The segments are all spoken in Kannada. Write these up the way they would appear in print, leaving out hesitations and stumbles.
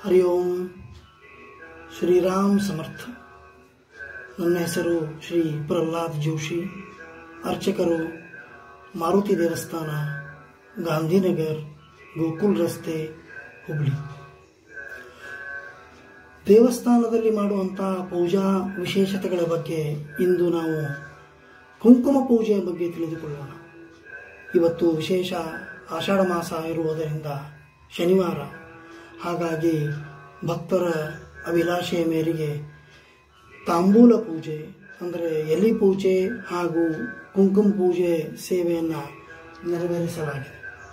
ಹರಿ ಓಂ. ಶ್ರೀರಾಮ್ ಸಮರ್ಥ. ನನ್ನ ಹೆಸರು ಶ್ರೀ ಪ್ರಹ್ಲಾದ್ ಜೋಶಿ, ಅರ್ಚಕರು, ಮಾರುತಿ ದೇವಸ್ಥಾನ, ಗಾಂಧಿನಗರ್, ಗೋಕುಲ್ ರಸ್ತೆ, ಹುಬ್ಳಿ. ದೇವಸ್ಥಾನದಲ್ಲಿ ಮಾಡುವಂತಹ ಪೂಜಾ ವಿಶೇಷತೆಗಳ ಬಗ್ಗೆ ಇಂದು ನಾವು ಕುಂಕುಮ ಪೂಜೆಯ ಬಗ್ಗೆ ತಿಳಿದುಕೊಳ್ಳೋಣ. ಇವತ್ತು ವಿಶೇಷ ಆಷಾಢ ಮಾಸ ಇರುವುದರಿಂದ ಶನಿವಾರ, ಹಾಗಾಗಿ ಭಕ್ತರ ಅಭಿಲಾಷೆಯ ಮೇರೆಗೆ ತಾಂಬೂಲ ಪೂಜೆ ಅಂದರೆ ಎಲೆ ಪೂಜೆ ಹಾಗೂ ಕುಂಕುಮ ಪೂಜೆ ಸೇವೆಯನ್ನು ನೆರವೇರಿಸಲಾಗಿದೆ.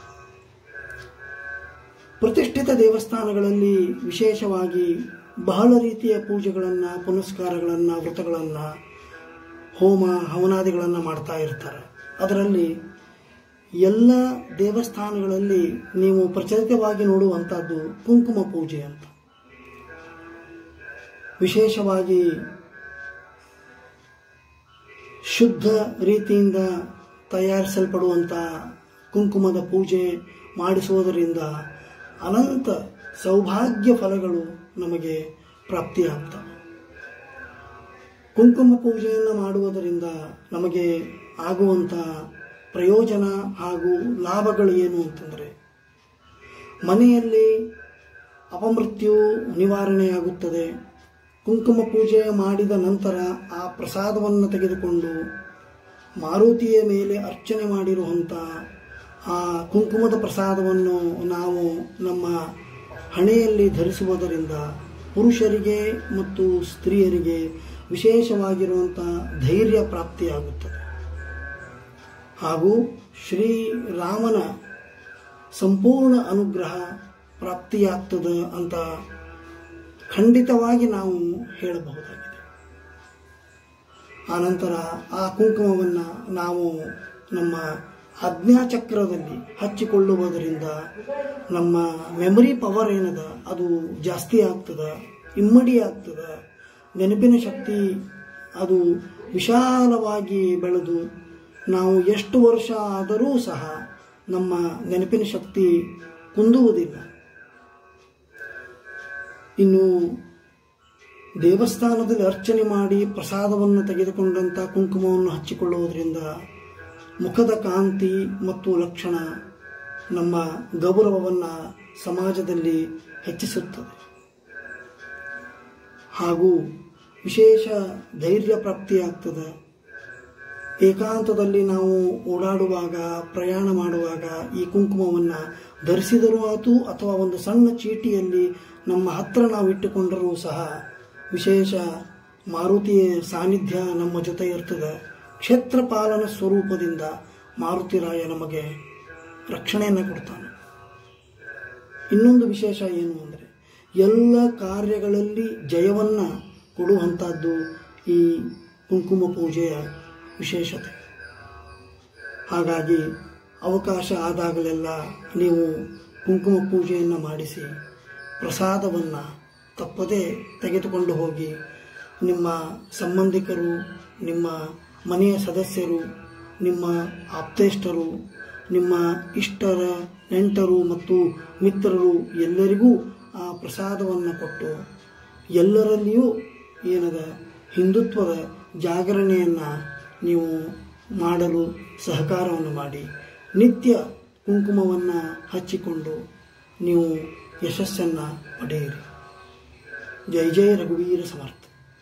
ಪ್ರತಿಷ್ಠಿತ ದೇವಸ್ಥಾನಗಳಲ್ಲಿ ವಿಶೇಷವಾಗಿ ಬಹಳ ರೀತಿಯ ಪೂಜೆಗಳನ್ನು, ಪುನಸ್ಕಾರಗಳನ್ನು, ವ್ರತಗಳನ್ನು, ಹೋಮ ಹವನಾದಿಗಳನ್ನು ಮಾಡ್ತಾ ಇರ್ತಾರೆ. ಅದರಲ್ಲಿ ಎಲ್ಲ ದೇವಸ್ಥಾನಗಳಲ್ಲಿ ನೀವು ಪ್ರಚಲಿತವಾಗಿ ನೋಡುವಂಥದ್ದು ಕುಂಕುಮ ಪೂಜೆ ಅಂತ. ವಿಶೇಷವಾಗಿ ಶುದ್ಧ ರೀತಿಯಿಂದ ತಯಾರಿಸಲ್ಪಡುವಂಥ ಕುಂಕುಮದ ಪೂಜೆ ಮಾಡಿಸುವುದರಿಂದ ಅನಂತ ಸೌಭಾಗ್ಯ ಫಲಗಳು ನಮಗೆ ಪ್ರಾಪ್ತಿಯಾಗ್ತವೆ. ಕುಂಕುಮ ಪೂಜೆಯನ್ನು ಮಾಡುವುದರಿಂದ ನಮಗೆ ಆಗುವಂಥ ಪ್ರಯೋಜನ ಹಾಗೂ ಲಾಭಗಳು ಏನು ಅಂತಂದರೆ, ಮನೆಯಲ್ಲಿ ಅಪಮೃತ್ಯು ನಿವಾರಣೆಯಾಗುತ್ತದೆ. ಕುಂಕುಮ ಪೂಜೆ ಮಾಡಿದ ನಂತರ ಆ ಪ್ರಸಾದವನ್ನು ತೆಗೆದುಕೊಂಡು ಮಾರುತಿಯ ಮೇಲೆ ಅರ್ಚನೆ ಮಾಡಿರುವಂಥ ಆ ಕುಂಕುಮದ ಪ್ರಸಾದವನ್ನು ನಾವು ನಮ್ಮ ಹಣೆಯಲ್ಲಿ ಧರಿಸುವುದರಿಂದ ಪುರುಷರಿಗೆ ಮತ್ತು ಸ್ತ್ರೀಯರಿಗೆ ವಿಶೇಷವಾಗಿರುವಂಥ ಧೈರ್ಯ ಪ್ರಾಪ್ತಿಯಾಗುತ್ತದೆ. ಹಾಗೂ ಶ್ರೀರಾಮನ ಸಂಪೂರ್ಣ ಅನುಗ್ರಹ ಪ್ರಾಪ್ತಿಯಾಗ್ತದೆ ಅಂತ ಖಂಡಿತವಾಗಿ ನಾವು ಹೇಳಬಹುದಾಗಿದೆ. ಆನಂತರ ಆ ಕುಂಕುಮವನ್ನು ನಾವು ನಮ್ಮ ಆಜ್ಞಾಚಕ್ರದಲ್ಲಿ ಹಚ್ಚಿಕೊಳ್ಳುವುದರಿಂದ ನಮ್ಮ ಮೆಮೊರಿ ಪವರ್ ಏನದ ಅದು ಜಾಸ್ತಿ ಆಗ್ತದೆ, ಇಮ್ಮಡಿ ಆಗ್ತದೆ. ನೆನಪಿನ ಶಕ್ತಿ ಅದು ವಿಶಾಲವಾಗಿ ಬೆಳೆದು ನಾವು ಎಷ್ಟು ವರ್ಷ ಆದರೂ ಸಹ ನಮ್ಮ ನೆನಪಿನ ಶಕ್ತಿ ಕುಂದುವುದಿಲ್ಲ. ಇನ್ನು ದೇವಸ್ಥಾನದಲ್ಲಿ ಅರ್ಚನೆ ಮಾಡಿ ಪ್ರಸಾದವನ್ನು ತೆಗೆದುಕೊಂಡಂಥ ಕುಂಕುಮವನ್ನು ಹಚ್ಚಿಕೊಳ್ಳುವುದರಿಂದ ಮುಖದ ಕಾಂತಿ ಮತ್ತು ಲಕ್ಷಣ ನಮ್ಮ ಗೌರವವನ್ನು ಸಮಾಜದಲ್ಲಿ ಹೆಚ್ಚಿಸುತ್ತದೆ. ಹಾಗೂ ವಿಶೇಷ ಧೈರ್ಯ ಪ್ರಾಪ್ತಿಯಾಗ್ತದೆ. ಏಕಾಂತದಲ್ಲಿ ನಾವು ಓಡಾಡುವಾಗ, ಪ್ರಯಾಣ ಮಾಡುವಾಗ ಈ ಕುಂಕುಮವನ್ನು ಧರಿಸಿದರೂ ಆತು ಅಥವಾ ಒಂದು ಸಣ್ಣ ಚೀಟಿಯಲ್ಲಿ ನಮ್ಮ ಹತ್ರ ನಾವು ಇಟ್ಟುಕೊಂಡರೂ ಸಹ ವಿಶೇಷ ಮಾರುತಿಯ ಸಾನ್ನಿಧ್ಯ ನಮ್ಮ ಜೊತೆ ಇರ್ತದೆ. ಕ್ಷೇತ್ರಪಾಲನ ಸ್ವರೂಪದಿಂದ ಮಾರುತಿರಾಯ ನಮಗೆ ರಕ್ಷಣೆಯನ್ನು ಕೊಡ್ತಾನೆ. ಇನ್ನೊಂದು ವಿಶೇಷ ಏನು ಅಂದರೆ, ಎಲ್ಲ ಕಾರ್ಯಗಳಲ್ಲಿ ಜಯವನ್ನು ಕೊಡುವಂಥದ್ದು ಈ ಕುಂಕುಮ ಪೂಜೆಯ ವಿಶೇಷತೆ. ಹಾಗಾಗಿ ಅವಕಾಶ ಆದಾಗಲೆಲ್ಲ ನೀವು ಕುಂಕುಮ ಪೂಜೆಯನ್ನು ಮಾಡಿಸಿ ಪ್ರಸಾದವನ್ನು ತಪ್ಪದೇ ತೆಗೆದುಕೊಂಡು ಹೋಗಿ ನಿಮ್ಮ ಸಂಬಂಧಿಕರು, ನಿಮ್ಮ ಮನೆಯ ಸದಸ್ಯರು, ನಿಮ್ಮ ಆಪ್ತೇಷ್ಟರು, ನಿಮ್ಮ ಇಷ್ಟರ ನೆಂಟರು ಮತ್ತು ಮಿತ್ರರು ಎಲ್ಲರಿಗೂ ಆ ಪ್ರಸಾದವನ್ನು ಕೊಟ್ಟು ಎಲ್ಲರಲ್ಲಿಯೂ ಏನದ ಹಿಂದುತ್ವದ ಜಾಗರಣೆಯನ್ನು ನೀವು ಮಾಡಲು ಸಹಕಾರವನ್ನು ಮಾಡಿ ನಿತ್ಯ ಕುಂಕುಮವನ್ನು ಹಚ್ಚಿಕೊಂಡು ನೀವು ಯಶಸ್ಸನ್ನು ಪಡೆಯಿರಿ. ಜೈ ಜೈ ರಘುವೀರ ಸಮರ್ಥ.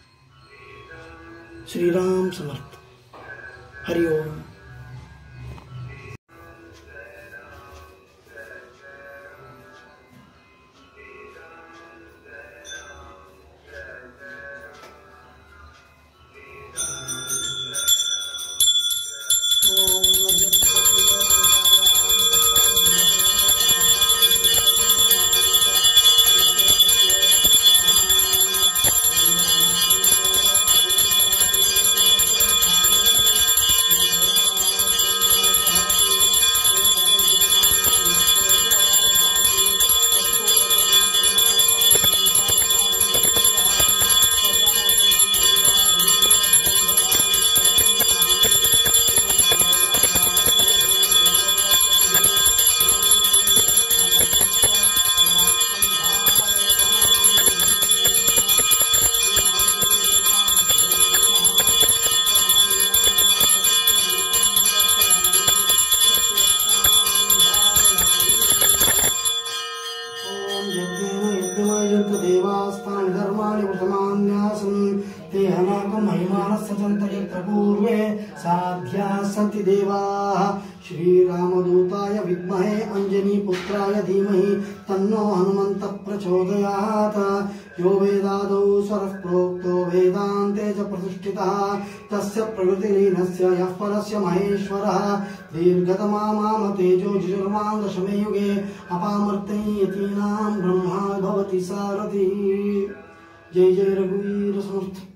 ಶ್ರೀರಾಮ್ ಸಮರ್ಥ. ಹರಿ ಓಂ. सजन्त यत्र पूर्वे साध्याः सन्ति देवाः श्रीरामदूताय विद्महे अंजनीपुत्राय धीमहि तन्नो हनुमन्तः प्रचोदयात् यो वेदादौ स्वरः प्रोक्तो वेदान्ते च प्रतिष्ठितः तस्य प्रकृतिलीनस्य यः परस्य महेश्वरः दीर्घतमा माम तेजो जिजुर्माङ्गशमे युगे अपामर्त्यै यतीनां ब्रह्मा भवति सारथी। जय जय रघुवीर समर्थ।